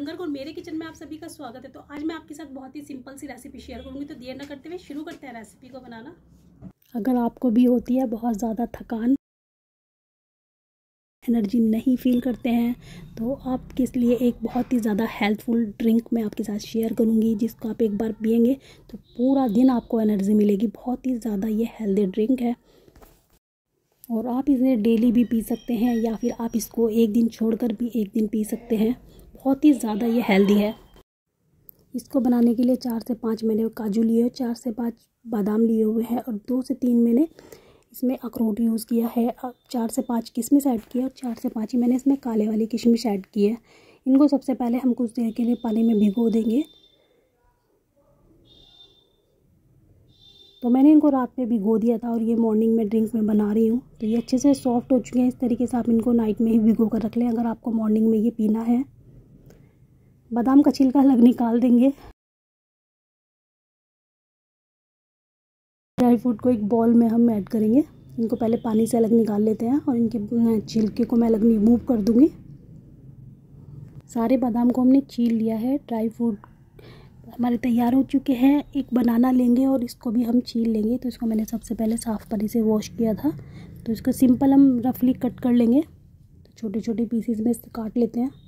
गर्ग और मेरे किचन में आप सभी का स्वागत है। तो आज मैं आपके साथ बहुत ही सिंपल सी रेसिपी शेयर करूंगी। तो देर न करते हुए शुरू करते हैं रेसिपी को बनाना। अगर आपको भी होती है बहुत ज़्यादा थकान, एनर्जी नहीं फील करते हैं, तो आपके लिए एक बहुत ही ज़्यादा हेल्पफुल ड्रिंक मैं आपके साथ शेयर करूंगी, जिसको आप एक बार पिएंगे तो पूरा दिन आपको एनर्जी मिलेगी। बहुत ही ज़्यादा ये हेल्दी ड्रिंक है और आप इसे डेली भी पी सकते हैं या फिर आप इसको एक दिन छोड़कर भी एक दिन पी सकते हैं। बहुत ही ज़्यादा ये हेल्दी है। इसको बनाने के लिए 4 से 5 मैंने काजू लिए, 4 से 5 बादाम लिए हुए हैं और 2 से 3 मैंने इसमें अखरोट यूज़ किया है। 4 से 5 किशमिश ऐड किया और 4 से 5 ही मैंने इसमें काले वाली किशमिश ऐड की है। इनको सबसे पहले हम कुछ देर के लिए पानी में भिगो देंगे। तो मैंने इनको रात में भिगो दिया था और ये मॉर्निंग में ड्रिंक में बना रही हूँ। तो ये अच्छे से सॉफ्ट हो चुके हैं। इस तरीके से आप इनको नाइट में ही भिगो कर रख लें अगर आपको मॉर्निंग में ये पीना है। बादाम का छिलका अलग निकाल देंगे। ड्राई फ्रूट को एक बॉल में हम ऐड करेंगे। इनको पहले पानी से अलग निकाल लेते हैं और इनके छिलके को मैं अलग रिमूव कर दूँगी। सारे बादाम को हमने छील लिया है। ड्राई फ्रूट हमारे तैयार हो चुके हैं। एक बनाना लेंगे और इसको भी हम छील लेंगे। तो इसको मैंने सबसे पहले साफ़ पानी से वॉश किया था। तो इसको सिंपल हम रफली कट कर लेंगे। तो छोटे छोटे पीसीज में इससे काट लेते हैं।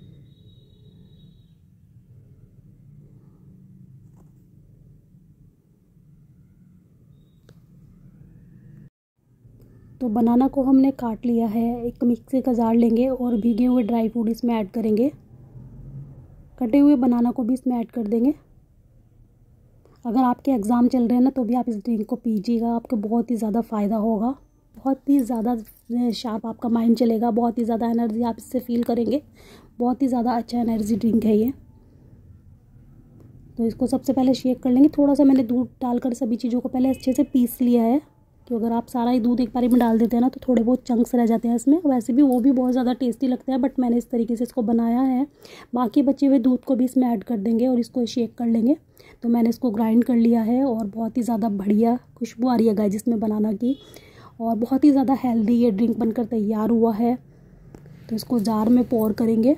तो बनाना को हमने काट लिया है। एक मिक्सी का जार लेंगे और भीगे हुए ड्राई फ्रूट इसमें ऐड करेंगे। कटे हुए बनाना को भी इसमें ऐड कर देंगे। अगर आपके एग्ज़ाम चल रहे हैं ना, तो भी आप इस ड्रिंक को पीजिएगा, आपको बहुत ही ज़्यादा फ़ायदा होगा। बहुत ही ज़्यादा शार्प आपका माइंड चलेगा। बहुत ही ज़्यादा एनर्जी आप इससे फील करेंगे। बहुत ही ज़्यादा अच्छा एनर्जी ड्रिंक है ये। तो इसको सबसे पहले शेक कर लेंगे। थोड़ा सा मैंने दूध डालकर सभी चीज़ों को पहले अच्छे से पीस लिया है। तो अगर आप सारा ही दूध एक बारी में डाल देते हैं ना, तो थोड़े बहुत चंक्स रह जाते हैं इसमें। वैसे भी वो भी बहुत ज़्यादा टेस्टी लगता है, बट मैंने इस तरीके से इसको बनाया है। बाकी बचे हुए दूध को भी इसमें ऐड कर देंगे और इसको शेक कर लेंगे। तो मैंने इसको ग्राइंड कर लिया है और बहुत ही ज़्यादा बढ़िया खुशबू आ रही है गाइस जिसमें बनाना की। और बहुत ही ज़्यादा हेल्दी ये ड्रिंक बनकर तैयार हुआ है। तो इसको जार में पोर करेंगे।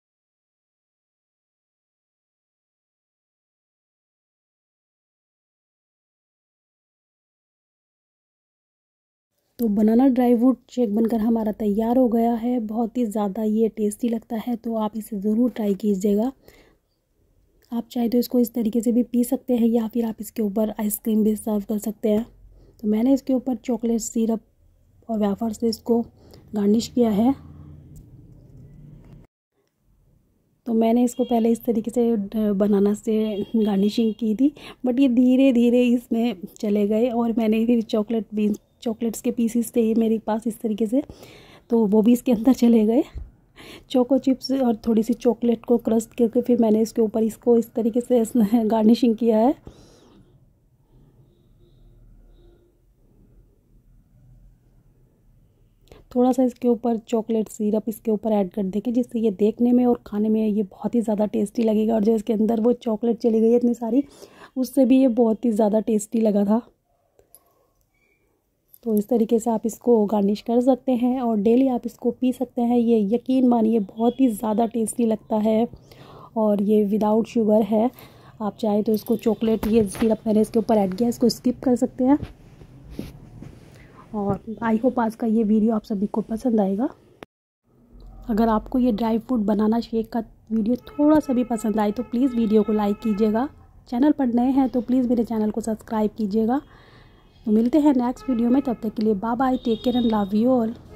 तो बनाना ड्राई फ्रूट शेक बनकर हमारा तैयार हो गया है। बहुत ही ज़्यादा ये टेस्टी लगता है। तो आप इसे ज़रूर ट्राई कीजिएगा। आप चाहे तो इसको इस तरीके से भी पी सकते हैं या फिर आप इसके ऊपर आइसक्रीम भी सर्व कर सकते हैं। तो मैंने इसके ऊपर चॉकलेट सिरप और वेफर से इसको गार्निश किया है। तो मैंने इसको पहले इस तरीके से बनाना से गार्निशिंग की थी, बट ये धीरे धीरे इसमें चले गए और मैंने फिर चॉकलेट्स के पीसीस थे मेरे पास इस तरीके से, तो वो भी इसके अंदर चले गए। चोको चिप्स और थोड़ी सी चॉकलेट को क्रश करके फिर मैंने इसके ऊपर इसको इस तरीके से गार्निशिंग किया है। थोड़ा सा इसके ऊपर चॉकलेट सिरप इसके ऊपर ऐड कर देंगे, जिससे ये देखने में और खाने में ये बहुत ही ज़्यादा टेस्टी लगेगा। और जो इसके अंदर वो चॉकलेट चली गई है इतनी सारी, उससे भी ये बहुत ही ज़्यादा टेस्टी लगा था। तो इस तरीके से आप इसको गार्निश कर सकते हैं और डेली आप इसको पी सकते हैं। ये यकीन मानिए बहुत ही ज़्यादा टेस्टी लगता है और ये विदाउट शुगर है। आप चाहे तो इसको चॉकलेट ये सिरप मैंने इसके ऊपर ऐड किया, इसको स्किप कर सकते हैं। और आई होप आज का ये वीडियो आप सभी को पसंद आएगा। अगर आपको ये ड्राई फ्रूट बनाना शेक का वीडियो थोड़ा सा भी पसंद आए तो प्लीज़ वीडियो को लाइक कीजिएगा। चैनल पर नए हैं तो प्लीज़ मेरे चैनल को सब्सक्राइब कीजिएगा। तो मिलते हैं नेक्स्ट वीडियो में। तब तक के लिए bye bye, take care and love you all.